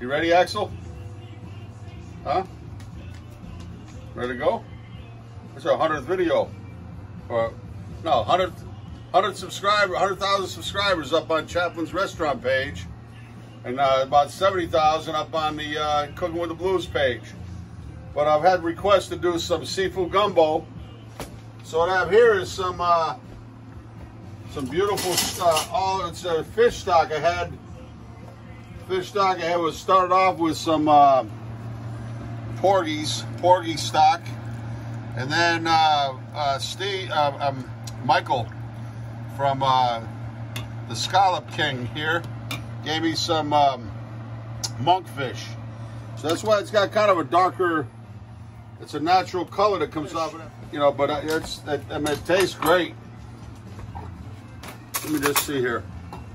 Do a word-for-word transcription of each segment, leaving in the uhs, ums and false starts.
You ready, Axel? Huh? Ready to go? It's our hundredth video. Or, no, one hundred, one hundred subscribers, one hundred thousand subscribers up on Chaplin's restaurant page. And uh, about seventy thousand up on the uh, Cooking with the Blues page. But I've had requests to do some seafood gumbo. So what I have here is some uh, some beautiful, uh, all it's a fish stock. I had fish stock. I had was started off with some uh, porgies, porgy stock, and then uh, uh, Steve, uh, um, Michael from uh, the Scallop King here gave me some um, monkfish. So that's why it's got kind of a darker. It's a natural color that comes off of it, you know. But it's, it, I mean, it tastes great. Let me just see here.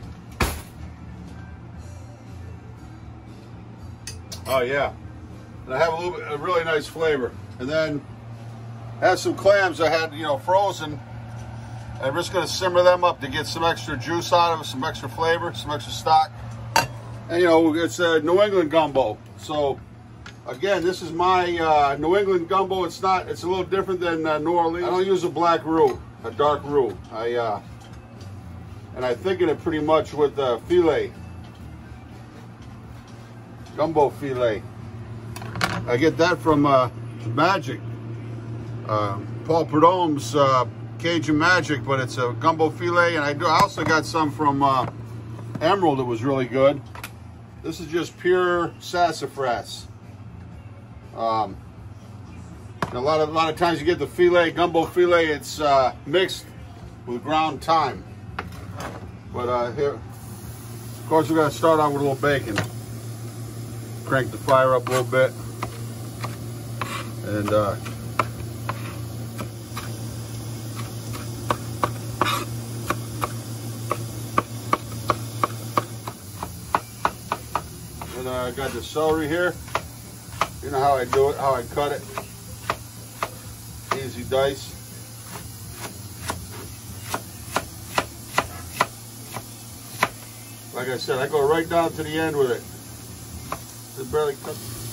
Oh yeah, and I have a little bit, a really nice flavor. And then I have some clams I had, you know, frozen. I'm just going to simmer them up to get some extra juice out of it, some extra flavor, some extra stock. And you know, it's a New England gumbo. So again, this is my uh, New England gumbo. It's not. It's a little different than uh, New Orleans. I don't use a black roux, a dark roux. I uh, and I thicken it pretty much with uh, filet, gumbo filet. I get that from uh, Magic, uh, Paul Prudhomme's uh, Cajun Magic, but it's a gumbo filet. And I do. I also got some from uh, Emerald that was really good. This is just pure sassafras. Um, and a lot of a lot of times you get the filet, gumbo filet. It's uh, mixed with ground thyme. But uh, here, of course, we're going to start out with a little bacon. Crank the fire up a little bit, and uh, and uh, I got the celery here. You know how I do it, how I cut it. Easy dice. Like I said, I go right down to the end with it. Just barely cut.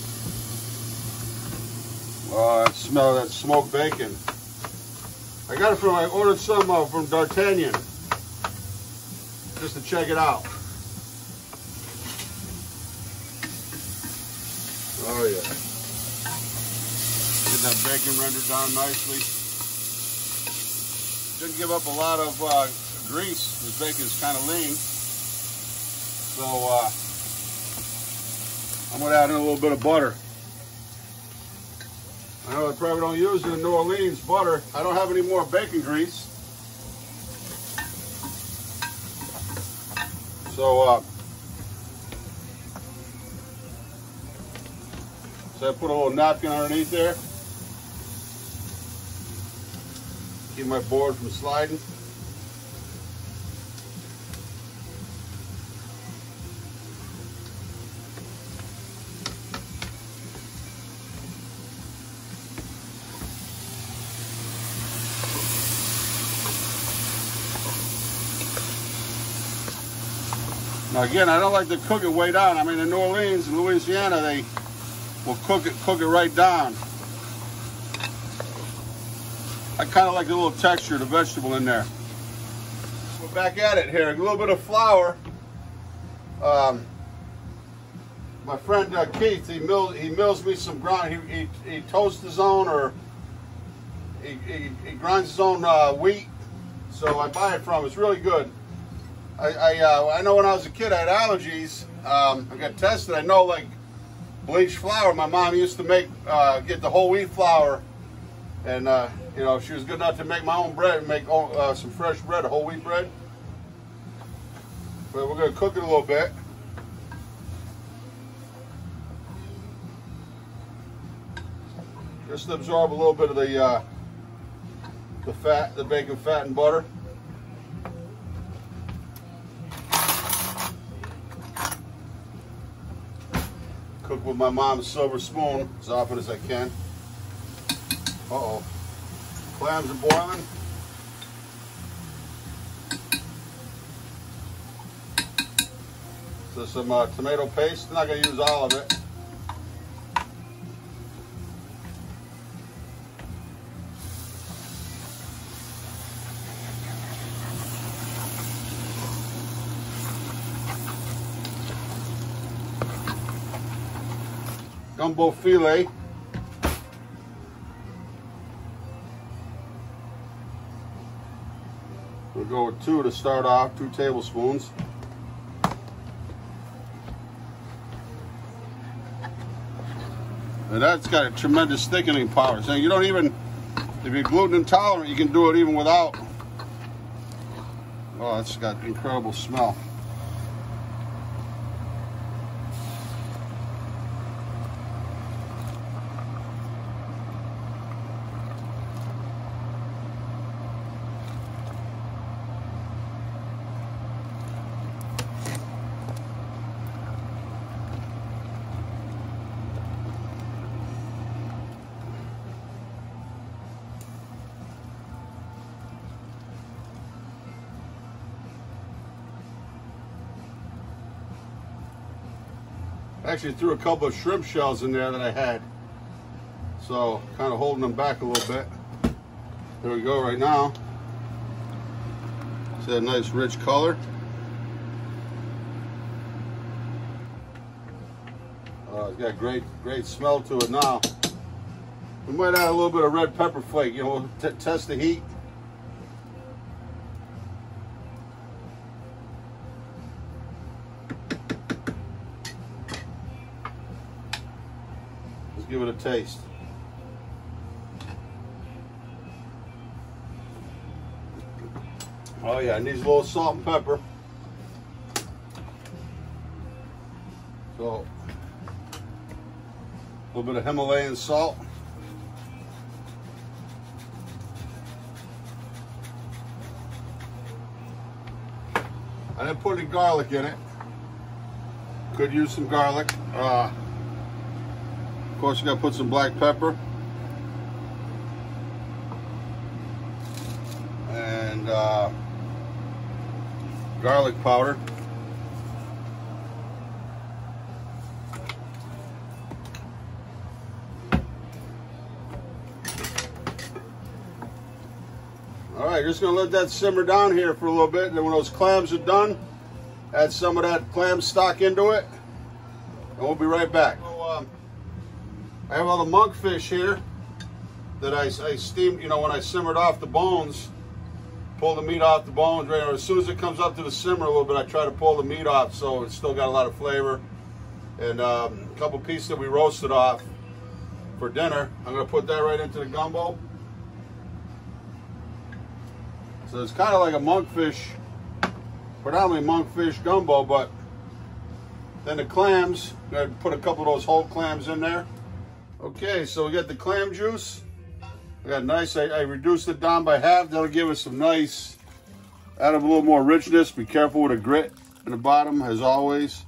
Oh, I smell that smoked bacon. I got it from, I ordered some uh, from D'Artagnan. Just to check it out. Oh yeah. Get that bacon rendered down nicely. Didn't give up a lot of uh, grease. This bacon's kind of lean. So uh, I'm going to add in a little bit of butter. I know they probably don't use it in New Orleans, butter. I don't have any more bacon grease. So, uh, so I put a little napkin underneath there. Keep my board from sliding. Now again, I don't like to cook it way down. I mean, in New Orleans and Louisiana, they will cook it, cook it right down. I kind of like the little texture, the vegetable in there. We're back at it here. A little bit of flour. Um, my friend uh, Keith, he mills, he mills me some ground. He, he, he toasts his own, or he, he, he grinds his own uh, wheat. So I buy it from him. It's really good. I I, uh, I know when I was a kid I had allergies. Um, I got tested. I know, like bleached flour. My mom used to make uh, get the whole wheat flour, and uh, you know, she was good enough to make my own bread and make uh, some fresh bread, a whole wheat bread. But we're gonna cook it a little bit. Just to absorb a little bit of the uh, the fat, the bacon fat and butter. Cook with my mom's silver spoon as often as I can. Uh-oh. Clams are boiling. So some uh, tomato paste. I'm not going to use all of it. Gumbo filet. We'll go with two to start off, two tablespoons. And that's got a tremendous thickening power. So you don't even, if you're gluten intolerant, you can do it even without. Oh, it's got incredible smell. I actually threw a couple of shrimp shells in there that I had. So kind of holding them back a little bit. There we go right now. It's a nice rich color. Uh, it's got great, great smell to it now. We might add a little bit of red pepper flake, you know, t test the heat. Give it a taste. Oh yeah, it needs a little salt and pepper. So, a little bit of Himalayan salt. I didn't put any garlic in it. Could use some garlic. Uh, Of course, you gotta put some black pepper and uh, garlic powder. All right, just gonna let that simmer down here for a little bit, and then when those clams are done, add some of that clam stock into it, and we'll be right back. So, um, I have all the monkfish here that I, I steamed, you know, when I simmered off the bones, pull the meat off the bones, right? Or as soon as it comes up to the simmer a little bit, I try to pull the meat off so it's still got a lot of flavor. And um, a couple pieces that we roasted off for dinner. I'm going to put that right into the gumbo. So it's kind of like a monkfish, predominantly monkfish gumbo, but then the clams, I'm going to put a couple of those whole clams in there. Okay, so we got the clam juice. We got nice, I, I reduced it down by half. That'll give us some nice, add a little more richness. Be careful with the grit in the bottom, as always.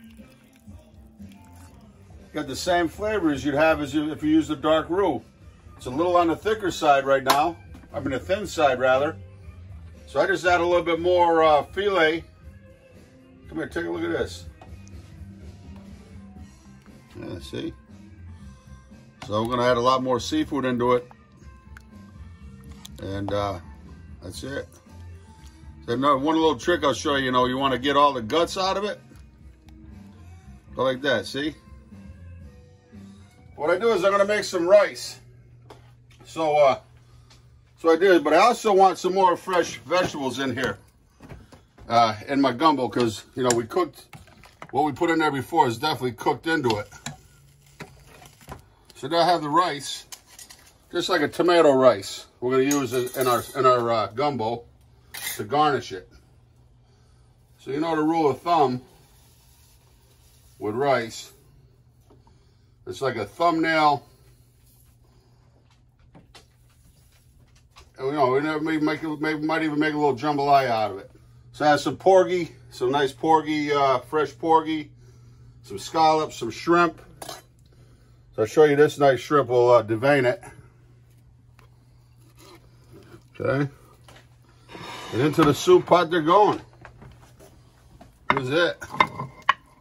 Got the same flavor as you'd have as you, if you use the dark roux. It's a little on the thicker side right now. I mean, the thin side, rather. So I just add a little bit more uh, filet. Come here, take a look at this. Yeah, see? So we're gonna add a lot more seafood into it. And uh, that's it. So another, one little trick I'll show you, you know, you wanna get all the guts out of it. Go like that, see? What I do is I'm gonna make some rice. So, uh, so I did, but I also want some more fresh vegetables in here. Uh, in my gumbo, because, you know, we cooked, what we put in there before is definitely cooked into it. So now I have the rice, just like a tomato rice. We're going to use it in our in our uh, gumbo to garnish it. So you know the rule of thumb with rice, it's like a thumbnail. You know, we never maybe make it, maybe might even make a little jambalaya out of it. So I have some porgy, some nice porgy, uh, fresh porgy, some scallops, some shrimp. So I'll show you this nice shrimp. We'll uh, devein it. Okay. And into the soup pot they're going. Here's it.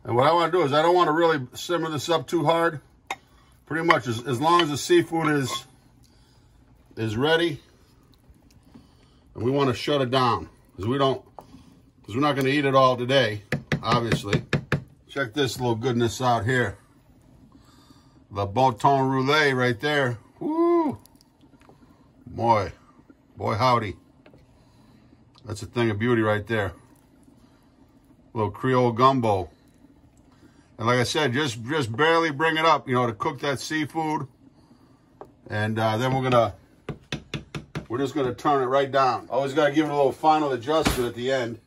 And what I want to do is I don't want to really simmer this up too hard. Pretty much as, as long as the seafood is, is ready. And we want to shut it down. Because we don't, because we're not going to eat it all today, obviously. Check this little goodness out here. The Bouton Roulet right there. Woo! Boy. Boy howdy. That's a thing of beauty right there. Little Creole gumbo. And like I said, just, just barely bring it up, you know, to cook that seafood. And uh, then we're gonna, we're just gonna turn it right down. Always gotta give it a little final adjustment at the end.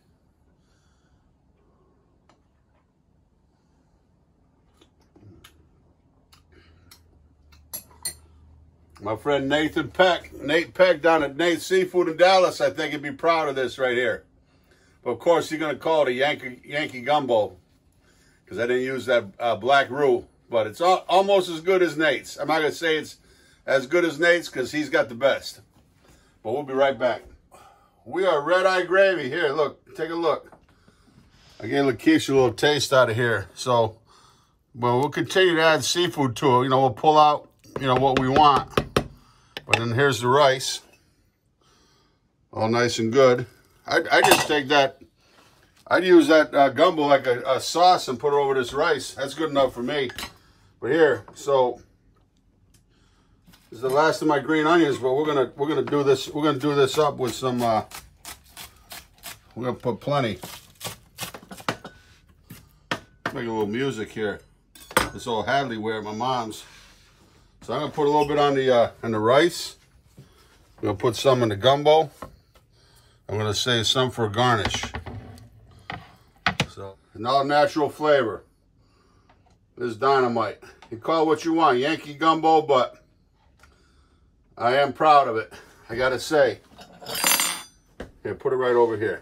My friend Nathan Peck, Nate Peck down at Nate's Seafood in Dallas, I think he'd be proud of this right here. But of course, he's going to call it a Yankee Yankee Gumbo because I didn't use that uh, black roux. But it's all, almost as good as Nate's. I'm not going to say it's as good as Nate's because he's got the best. But we'll be right back. We are red-eye gravy. Here, look. Take a look. I gave Lakeisha a little taste out of here. So, well, we'll continue to add seafood to it. You know, we'll pull out, you know, what we want. But then here's the rice. All nice and good. I I just take that, I'd use that uh, gumbo like a, a sauce and put it over this rice. That's good enough for me. But here, so this is the last of my green onions, but we're gonna we're gonna do this, we're gonna do this up with some uh we're gonna put plenty. Make a little music here. This old Hadley ware at my mom's. So I'm gonna put a little bit on the uh, on the rice. I'm gonna put some in the gumbo. I'm gonna save some for a garnish. So an all natural flavor. This is dynamite. You call it what you want, Yankee Gumbo, but I am proud of it. I gotta say. Here, put it right over here.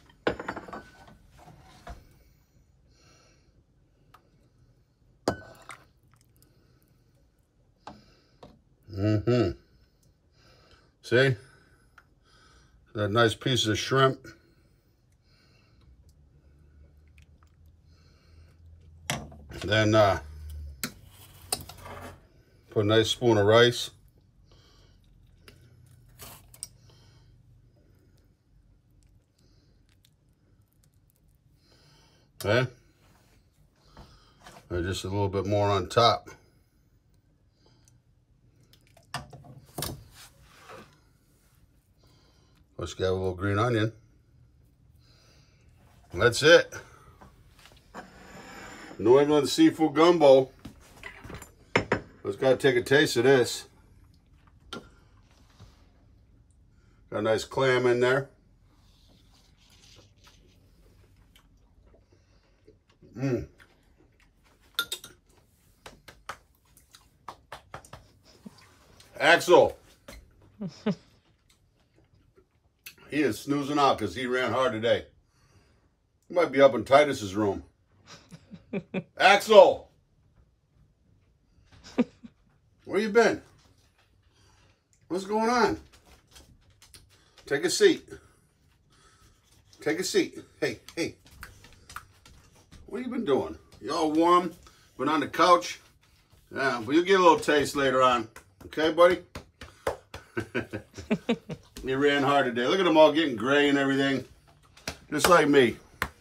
Mm-hmm. See? That nice piece of shrimp. Then uh, put a nice spoon of rice. Okay? And just a little bit more on top. Let's get a little green onion. And that's it. New England seafood gumbo. Let's gotta take a taste of this. Got a nice clam in there. Mmm. Axel. He is snoozing out because he ran hard today. He might be up in Titus's room. Axel! Where you been? What's going on? Take a seat. Take a seat. Hey, hey. What have you been doing? You all warm? Been on the couch? Yeah, but you'll get a little taste later on. Okay, buddy? He ran hard today. Look at them all getting gray and everything. Just like me.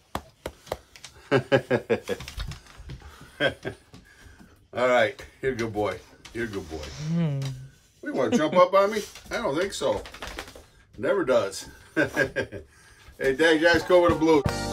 All right. You're a good boy. You're a good boy. Mm. You want to jump up on me? I don't think so. Never does. Hey, Dad, you guys go with the blue.